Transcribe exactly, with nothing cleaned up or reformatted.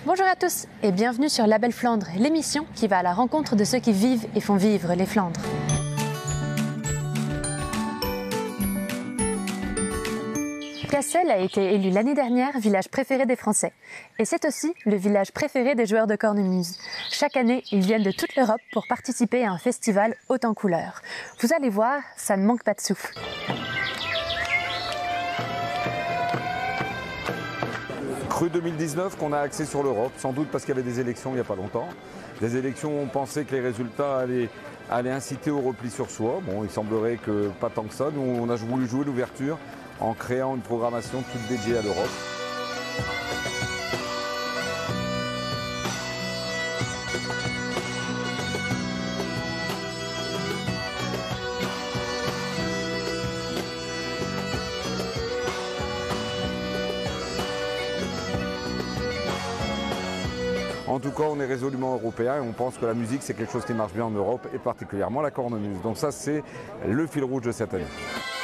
Bonjour à tous et bienvenue sur Label Flandre, l'émission qui va à la rencontre de ceux qui vivent et font vivre les Flandres. Cassel a été élu l'année dernière village préféré des Français. Et c'est aussi le village préféré des joueurs de cornemuse. Chaque année, ils viennent de toute l'Europe pour participer à un festival haut en couleurs. Vous allez voir, ça ne manque pas de souffle. Cru deux mille dix-neuf qu'on a axé sur l'Europe, sans doute parce qu'il y avait des élections il n'y a pas longtemps. Des élections où on pensait que les résultats allaient, allaient inciter au repli sur soi. Bon, il semblerait que pas tant que ça. Nous, on a voulu jouer l'ouverture en créant une programmation toute dédiée à l'Europe. En tout cas, on est résolument européen et on pense que la musique, c'est quelque chose qui marche bien en Europe et particulièrement la cornemuse. Donc ça, c'est le fil rouge de cette année.